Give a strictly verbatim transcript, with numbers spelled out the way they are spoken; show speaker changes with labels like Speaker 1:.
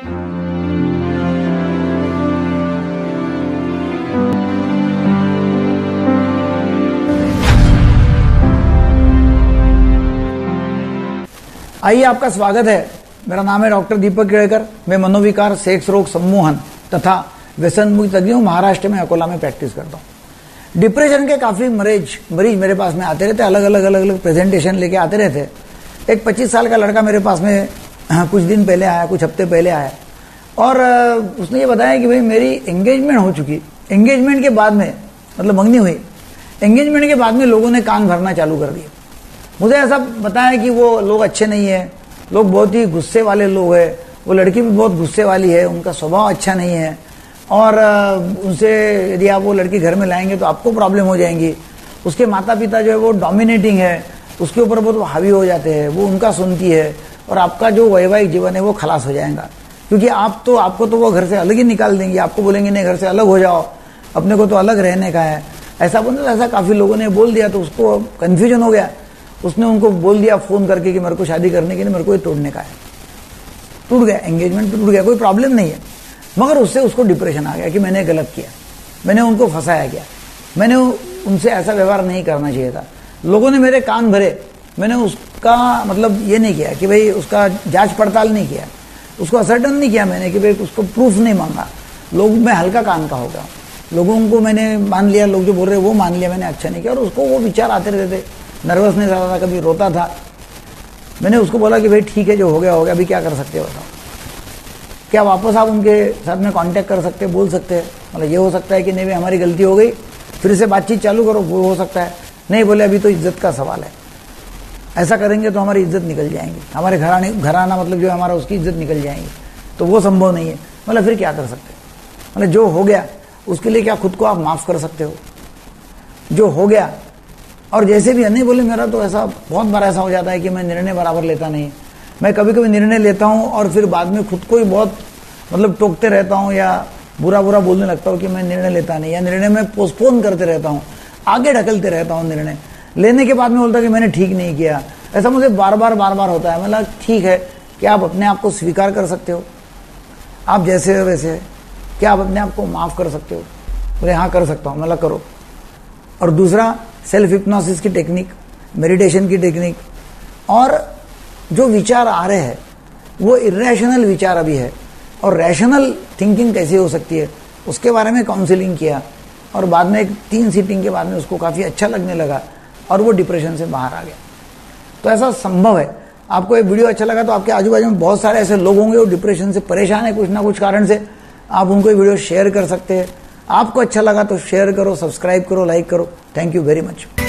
Speaker 1: आइए, आपका स्वागत है। मेरा नाम है डॉक्टर दीपक केड़कर। मैं मनोविकार, सेक्स रोग, सम्मोहन तथा व्यसन मुक्ति तज्ञ हूँ। महाराष्ट्र में अकोला में प्रैक्टिस करता हूँ। डिप्रेशन के काफी मरीज मरीज मेरे पास में आते रहते, अलग अलग अलग अलग प्रेजेंटेशन लेके आते रहते। एक पच्चीस साल का लड़का मेरे पास में हाँ, कुछ दिन पहले आया, कुछ हफ्ते पहले आया और उसने ये बताया कि भाई मेरी एंगेजमेंट हो चुकी। एंगेजमेंट के बाद में मतलब मंगनी हुई, एंगेजमेंट के बाद में लोगों ने कान भरना चालू कर दिए। मुझे ऐसा बताया कि वो लोग अच्छे नहीं है, लोग बहुत ही गुस्से वाले लोग हैं, वो लड़की भी बहुत गुस्से वाली है, उनका स्वभाव अच्छा नहीं है और उनसे यदि आप वो लड़की घर में लाएंगे तो आपको प्रॉब्लम हो जाएंगी। उसके माता पिता जो है वो डोमिनेटिंग है, उसके ऊपर बहुत हावी हो जाते हैं, वो उनका सुनती है और आपका जो वैवाहिक जीवन है वो खलास हो जाएगा। क्योंकि आप तो आपको तो वो घर से अलग ही निकाल देंगे, आपको बोलेंगे नहीं घर से अलग हो जाओ, अपने को तो अलग रहने का है। ऐसा बोल ऐसा काफ़ी लोगों ने बोल दिया तो उसको कन्फ्यूजन हो गया। उसने उनको बोल दिया फ़ोन करके कि मेरे को शादी करने के लिए मेरे को ये तोड़ने का है। टूट गया, एंगेजमेंट टूट गया, कोई प्रॉब्लम नहीं है, मगर उससे उसको डिप्रेशन आ गया कि मैंने गलत किया, मैंने उनको फंसाया गया, मैंने उनसे ऐसा व्यवहार नहीं करना चाहिए था। लोगों ने मेरे कान भरे, मैंने उसका मतलब ये नहीं किया कि भाई उसका जांच पड़ताल नहीं किया, उसको असर्टन नहीं किया मैंने कि भाई उसको प्रूफ नहीं मांगा। लोग मैं हल्का कान का हो गया, लोगों को मैंने मान लिया, लोग जो बोल रहे वो मान लिया, मैंने अच्छा नहीं किया और उसको वो विचार आते रहते थे, नर्वसनेस आता था, कभी रोता था। मैंने उसको बोला कि भाई ठीक है, जो हो गया हो गया, अभी क्या कर सकते हो बताओ। क्या वापस आप उनके साथ में कांटेक्ट कर सकते, बोल सकते हैं? मतलब ये हो सकता है कि नहीं भाई हमारी गलती हो गई, फिर से बातचीत चालू करो, वो हो सकता है। नहीं बोले अभी तो इज्जत का सवाल है, ऐसा करेंगे तो हमारी इज्जत निकल जाएंगी, हमारे घराने घराना मतलब जो हमारा उसकी इज्जत निकल जाएंगी, तो वो संभव नहीं है। मतलब फिर क्या कर सकते हैं? मतलब जो हो गया उसके लिए क्या खुद को आप माफ़ कर सकते हो? जो हो गया और जैसे भी नहीं बोले, मेरा तो ऐसा बहुत बार ऐसा हो जाता है कि मैं निर्णय बराबर लेता नहीं। मैं कभी कभी निर्णय लेता हूँ और फिर बाद में खुद को ही बहुत मतलब टोकते रहता हूँ या बुरा बुरा बोलने लगता हूँ कि मैं निर्णय लेता नहीं, या निर्णय में पोस्टपोन करते रहता हूँ, आगे ढकलते रहता हूँ। निर्णय लेने के बाद में बोलता कि मैंने ठीक नहीं किया। ऐसा मुझे बार बार बार बार होता है। मतलब ठीक है, क्या आप अपने आप को स्वीकार कर सकते हो? आप जैसे हो वैसे है, क्या आप अपने आप को माफ़ कर सकते हो? बोले हाँ कर सकता हूँ। मतलब करो। और दूसरा, सेल्फ हिप्नोसिस की टेक्निक, मेडिटेशन की टेक्निक, और जो विचार आ रहे हैं वो इरेशनल विचार अभी है और रैशनल थिंकिंग कैसे हो सकती है उसके बारे में काउंसलिंग किया और बाद में एक तीन सीटिंग के बाद में उसको काफ़ी अच्छा लगने लगा और वो डिप्रेशन से बाहर आ गया। तो ऐसा संभव है। आपको ये वीडियो अच्छा लगा तो आपके आजू बाजू में बहुत सारे ऐसे लोग होंगे वो डिप्रेशन से परेशान है कुछ ना कुछ कारण से, आप उनको ये वीडियो शेयर कर सकते हैं। आपको अच्छा लगा तो शेयर करो, सब्सक्राइब करो, लाइक करो। Thank you very much.